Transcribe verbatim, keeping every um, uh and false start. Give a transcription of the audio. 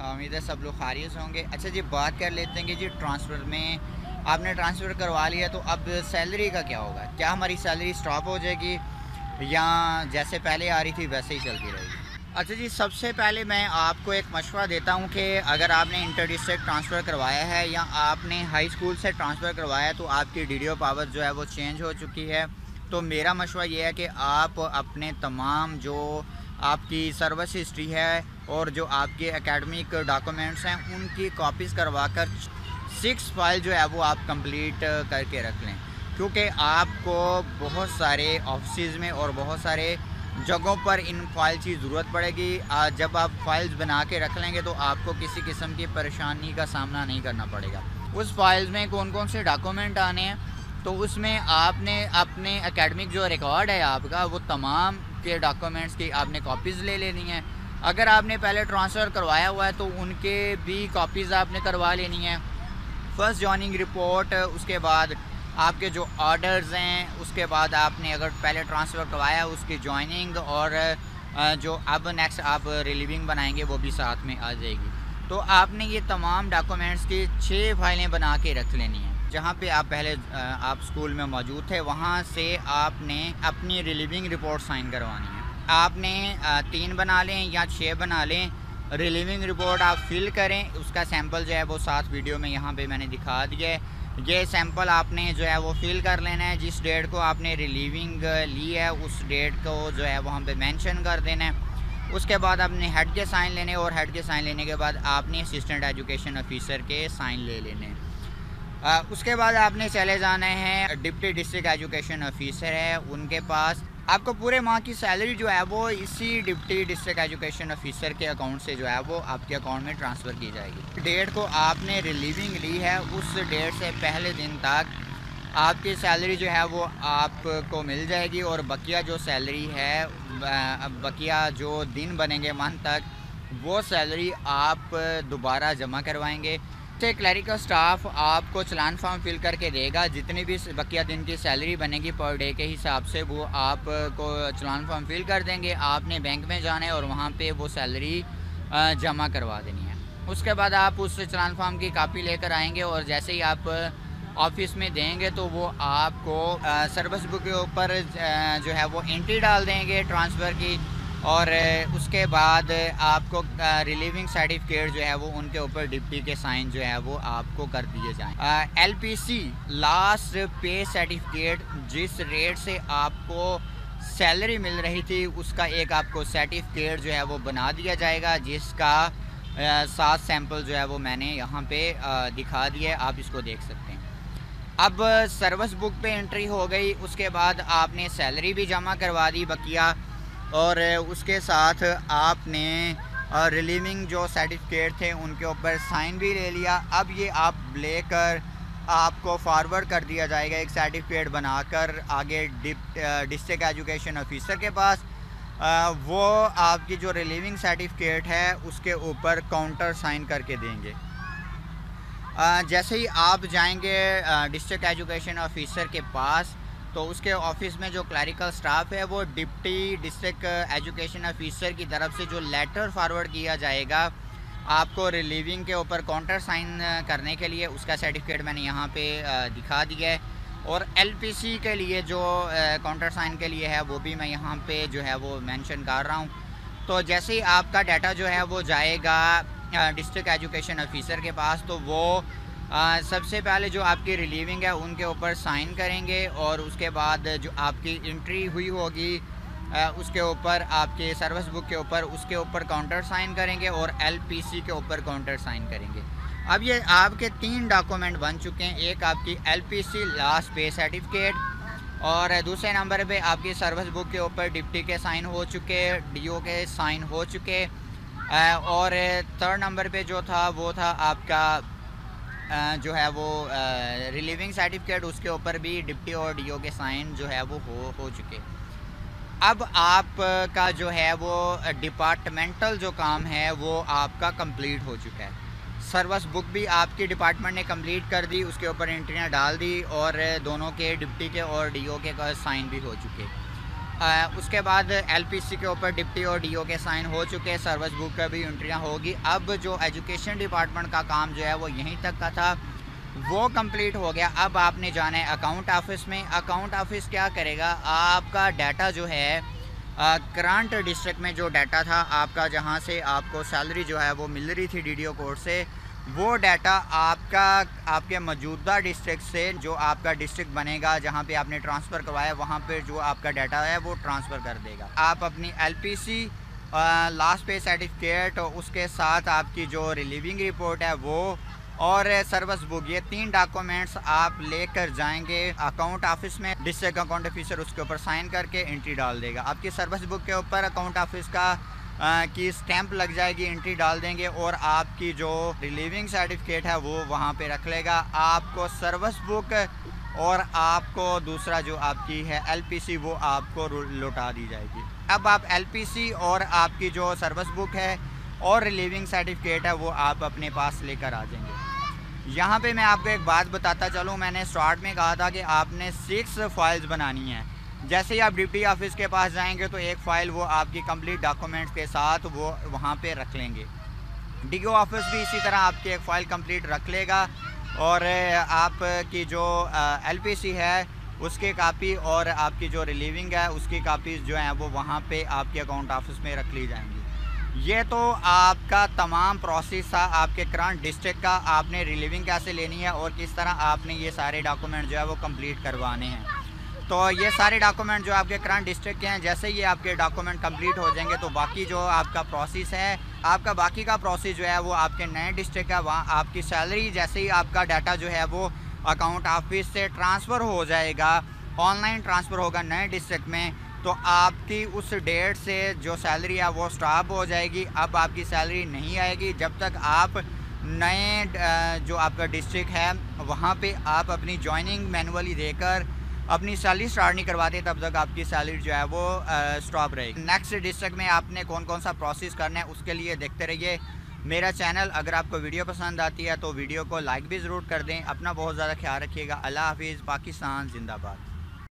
उम्मीद है सब लोग खैरियत से होंगे। अच्छा जी, बात कर लेते हैं कि जी ट्रांसफ़र में आपने ट्रांसफ़र करवा लिया तो अब सैलरी का क्या होगा? क्या हमारी सैलरी स्टॉप हो जाएगी या जैसे पहले आ रही थी वैसे ही चलती रहेगी? अच्छा जी, सबसे पहले मैं आपको एक मशवरा देता हूँ कि अगर आपने इंटर डिस्ट्रिक्ट ट्रांसफ़र करवाया है या आपने हाई स्कूल से ट्रांसफ़र करवाया है तो आपकी डी डी ओ पावर जो है वो चेंज हो चुकी है। तो मेरा मशवरा ये है कि आप अपने तमाम जो आपकी सर्विस हिस्ट्री है और जो आपके एकेडमिक डॉक्यूमेंट्स हैं उनकी कॉपीज़ करवा कर सिक्स फाइल जो है वो आप कंप्लीट करके रख लें, क्योंकि आपको बहुत सारे ऑफिस में और बहुत सारे जगहों पर इन फाइल की ज़रूरत पड़ेगी। जब आप फाइल्स बना के रख लेंगे तो आपको किसी किस्म की परेशानी का सामना नहीं करना पड़ेगा। उस फाइल्स में कौन कौन से डॉक्यूमेंट आने हैं, तो उसमें आपने अपने एकेडमिक जो रिकॉर्ड है आपका वो तमाम के डॉक्यूमेंट्स की आपने कॉपीज़ ले लेनी है। अगर आपने पहले ट्रांसफ़र करवाया हुआ है तो उनके भी कॉपीज़ आपने करवा लेनी है। फ़र्स्ट जॉइनिंग रिपोर्ट, उसके बाद आपके जो ऑर्डर्स हैं, उसके बाद आपने अगर पहले ट्रांसफ़र करवाया उसकी जॉइनिंग और जो अब नेक्स्ट आप रिलीविंग बनाएंगे वो भी साथ में आ जाएगी। तो आपने ये तमाम डॉक्यूमेंट्स की छः फाइलें बना के रख लेनी है। जहाँ पे आप पहले आप स्कूल में मौजूद थे वहाँ से आपने अपनी रिलीविंग रिपोर्ट साइन करवानी है। आपने तीन बना लें या छः बना लें। रिलीविंग रिपोर्ट आप फिल करें, उसका सैंपल जो है वो साथ वीडियो में यहाँ पे मैंने दिखा दिया है। ये सैंपल आपने जो है वो फिल कर लेना है। जिस डेट को आपने रिलीविंग ली है उस डेट को जो है वहाँ पे मेंशन कर देना है। उसके बाद आपने हेड के साइन लेने और हेड के साइन लेने के बाद आपने असिस्टेंट एजुकेशन ऑफिसर के साइन ले लेने हैं। आ, उसके बाद आपने चले जाना है डिप्टी डिस्ट्रिक्ट एजुकेशन ऑफिसर है उनके पास। आपको पूरे माह की सैलरी जो है वो इसी डिप्टी डिस्ट्रिक्ट एजुकेशन ऑफिसर के अकाउंट से जो है वो आपके अकाउंट में ट्रांसफ़र की जाएगी। डेट को आपने रिलीविंग ली है उस डेट से पहले दिन तक आपकी सैलरी जो है वो आपको मिल जाएगी और बकिया जो सैलरी है, बकिया जो दिन बनेंगे मंथ तक, वो सैलरी आप दोबारा जमा करवाएंगे। से क्लरिकल स्टाफ आपको चलान फॉर्म फिल करके देगा। जितनी भी बकिया दिन की सैलरी बनेगी पर डे के हिसाब से वो आपको चलान फॉर्म फिल कर देंगे। आपने बैंक में जाना है और वहाँ पे वो सैलरी जमा करवा देनी है। उसके बाद आप उस चलान फॉर्म की कापी लेकर आएंगे और जैसे ही आप ऑफिस में देंगे तो वो आपको सर्विस बुक के ऊपर जो है वो एंट्री डाल देंगे ट्रांसफ़र की और उसके बाद आपको रिलीविंग सर्टिफिकेट जो है वो उनके ऊपर डिप्टी के साइन जो है वो आपको कर दिए जाएं। L P C last pay certificate, जिस रेट से आपको सैलरी मिल रही थी उसका एक आपको सर्टिफिकेट जो है वो बना दिया जाएगा, जिसका सात सैंपल जो है वो मैंने यहाँ पे आ, दिखा दिया, आप इसको देख सकते हैं। अब सर्विस बुक पे एंट्री हो गई, उसके बाद आपने सैलरी भी जमा करवा दी बकिया और उसके साथ आपने रिलीविंग जो सर्टिफिकेट थे उनके ऊपर साइन भी ले लिया। अब ये आप लेकर आपको फॉरवर्ड कर दिया जाएगा एक सर्टिफिकेट बनाकर आगे डिस्ट्रिक्ट एजुकेशन ऑफिसर के पास। आ, वो आपकी जो रिलीविंग सर्टिफिकेट है उसके ऊपर काउंटर साइन करके देंगे। आ, जैसे ही आप जाएंगे डिस्ट्रिक्ट एजुकेशन ऑफिसर के पास तो उसके ऑफिस में जो क्लरिकल स्टाफ है वो डिप्टी डिस्ट्रिक्ट एजुकेशन ऑफिसर की तरफ से जो लेटर फॉरवर्ड किया जाएगा आपको रिलीविंग के ऊपर काउंटर साइन करने के लिए, उसका सर्टिफिकेट मैंने यहाँ पे दिखा दिया है। और एलपीसी के लिए जो काउंटर साइन के लिए है वो भी मैं यहाँ पे जो है वो मेंशन कर रहा हूँ। तो जैसे ही आपका डाटा जो है वो जाएगा डिस्ट्रिक्ट एजुकेशन ऑफिसर के पास तो वो आ, सबसे पहले जो आपकी रिलीविंग है उनके ऊपर साइन करेंगे और उसके बाद जो आपकी एंट्री हुई होगी आ, उसके ऊपर आपके सर्विस बुक के ऊपर उसके ऊपर काउंटर साइन करेंगे और एलपीसी के ऊपर काउंटर साइन करेंगे। अब ये आपके तीन डॉक्यूमेंट बन चुके हैं। एक आपकी एलपीसी लास्ट पे सर्टिफिकेट और दूसरे नंबर पे आपकी सर्विस बुक के ऊपर डिप्टी के साइन हो चुके, डीओ के साइन हो चुके और थर्ड नंबर पे जो था वो था आपका जो है वो रिलीविंग सर्टिफिकेट, उसके ऊपर भी डिप्टी और डीओ के साइन जो है वो हो हो चुके। अब आपका जो है वो डिपार्टमेंटल जो काम है वो आपका कंप्लीट हो चुका है। सर्विस बुक भी आपकी डिपार्टमेंट ने कंप्लीट कर दी, उसके ऊपर एंट्रियाँ डाल दी और दोनों के डिप्टी के और डीओ के साइन भी हो चुके। आ, उसके बाद एलपीसी के ऊपर डिप्टी और डीओ के साइन हो चुके हैं, सर्विस बुक का भी एंट्रियाँ होगी। अब जो एजुकेशन डिपार्टमेंट का काम जो है वो यहीं तक का था, वो कंप्लीट हो गया। अब आपने जाना है अकाउंट ऑफिस में। अकाउंट ऑफिस क्या करेगा, आपका डाटा जो है करंट डिस्ट्रिक्ट में जो डाटा था आपका, जहाँ से आपको सैलरी जो है वो मिल रही थी डीडीओ कोड से, वो डाटा आपका आपके मौजूदा डिस्ट्रिक्ट से जो आपका डिस्ट्रिक्ट बनेगा जहाँ पे आपने ट्रांसफ़र करवाया, वहाँ पे जो आपका डाटा है वो ट्रांसफ़र कर देगा। आप अपनी एलपीसी, लास्ट पे सर्टिफिकेट, उसके साथ आपकी जो रिलीविंग रिपोर्ट है वो, और सर्विस बुक, ये तीन डॉक्यूमेंट्स आप लेकर जाएंगे अकाउंट ऑफिस में। डिस्ट्रिक्ट अकाउंट ऑफिसर उसके ऊपर साइन करके एंट्री डाल देगा। आपकी सर्विस बुक के ऊपर अकाउंट ऑफिस का आ, की स्टैंप लग जाएगी, एंट्री डाल देंगे, और आपकी जो रिलीविंग सर्टिफिकेट है वो वहाँ पे रख लेगा। आपको सर्विस बुक और आपको दूसरा जो आपकी है एलपीसी वो आपको लौटा दी जाएगी। अब आप एलपीसी और आपकी जो सर्विस बुक है और रिलीविंग सर्टिफिकेट है वो आप अपने पास लेकर आ जाएंगे। यहाँ पे मैं आपको एक बात बताता चलूँ, मैंने स्टार्ट में कहा था कि आपने सिक्स फाइल्स बनानी है। जैसे ही आप डिप्टी ऑफिस के पास जाएंगे तो एक फ़ाइल वो आपकी कंप्लीट डॉक्यूमेंट्स के साथ वो वहाँ पे रख लेंगे। डीओ ऑफिस भी इसी तरह आपकी एक फ़ाइल कंप्लीट रख लेगा, और आपकी जो एलपीसी है उसकी कापी और आपकी जो रिलीविंग है उसकी कापी जो है वो वहाँ पे आपके अकाउंट ऑफिस में रख ली जाएंगी। ये तो आपका तमाम प्रोसेस था आपके करंट डिस्ट्रिक्ट का, आपने रिलीविंग कैसे लेनी है और किस तरह आपने ये सारे डॉक्यूमेंट जो है वो कंप्लीट करवाने हैं। तो ये सारे डॉक्यूमेंट जो आपके करंट डिस्ट्रिक्ट के हैं, जैसे ही आपके डॉक्यूमेंट कंप्लीट हो जाएंगे तो बाकी जो आपका प्रोसेस है, आपका बाकी का प्रोसेस जो है वो आपके नए डिस्ट्रिक्ट का, वहाँ आपकी सैलरी, जैसे ही आपका डाटा जो है वो अकाउंट ऑफिस से ट्रांसफ़र हो जाएगा, ऑनलाइन ट्रांसफ़र होगा नए डिस्ट्रिक्ट में, तो आपकी उस डेट से जो सैलरी है वो स्टॉप हो जाएगी। अब आपकी सैलरी नहीं आएगी जब तक आप नए जो आपका डिस्ट्रिक्ट है वहाँ पे आप अपनी जॉइनिंग मैनुअली देकर अपनी सैलरी स्टार्ट नहीं करवाते, तब तक आपकी सैलरी जो है वो स्टॉप रहेगी। नेक्स्ट डिस्ट्रिक्ट में आपने कौन कौन सा प्रोसेस करना है उसके लिए देखते रहिए मेरा चैनल। अगर आपको वीडियो पसंद आती है तो वीडियो को लाइक भी ज़रूर कर दें। अपना बहुत ज़्यादा ख्याल रखिएगा। अल्लाह हाफिज़। पाकिस्तान जिंदाबाद।